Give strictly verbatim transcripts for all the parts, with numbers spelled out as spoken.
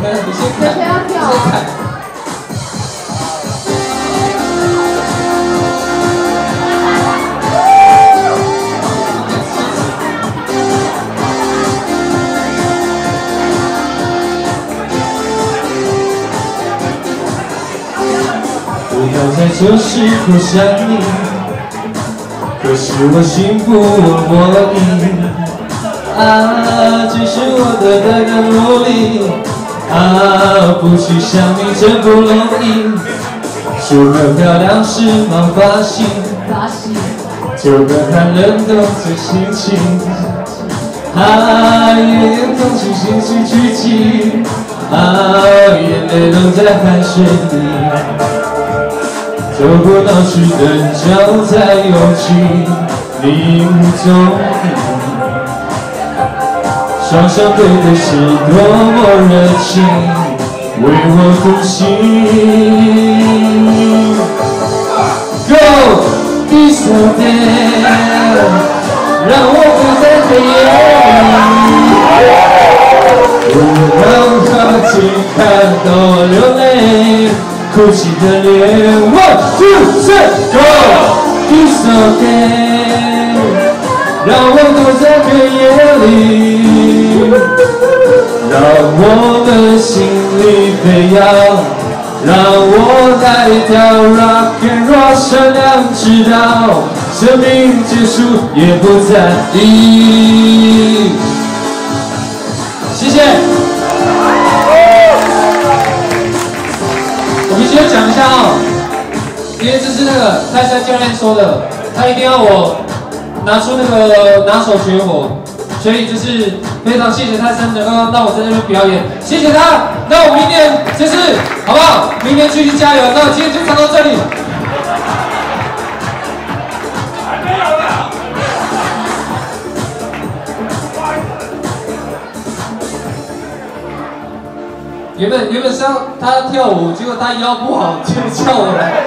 你先看， 谁要跳？ 你先看。不要再说是不想你，可是我心不我意。啊，只是我的太多努力，啊，不去想你真不容易。梳个漂亮时髦发型， 发型， 就个寒冷冻着心情，啊，夜夜痛心心绪聚集，啊，眼泪都在汗水里。走过闹区的脚在勇气凝中，双手对的是多么热情，为我呼吸。Go be so damn， 让我不在黑夜里，不让他轻看到我流泪。哭泣的脸 ，one two three go，be so damn， 让我躲在黑夜里，让我们心里飞扬，让我来跳 rock and roll， 善良直到生命结束也不在意。谢谢。我必须要讲一下哦，因为这是那个泰山教练说的，他一定要我拿出那个拿手绝活，所以就是非常谢谢泰山能够让我在这边表演，谢谢他。那我明年就是好不好？明年继续加油。那我今天就唱到这里。原本原本是要他跳舞，结果他腰不好，就叫我来。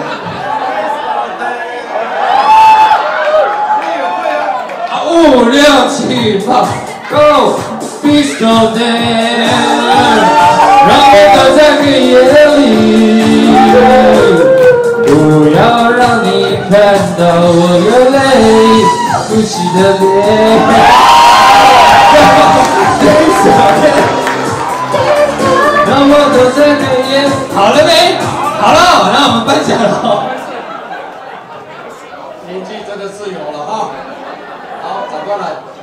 啊，五六七八 ，Go be so damn， 让我躲在黑夜里，不要让你看到我流泪，哭泣的脸。让我躲在黑夜。好了没？好了，那我们颁奖了。 年纪真的是有了哈。好，长官来。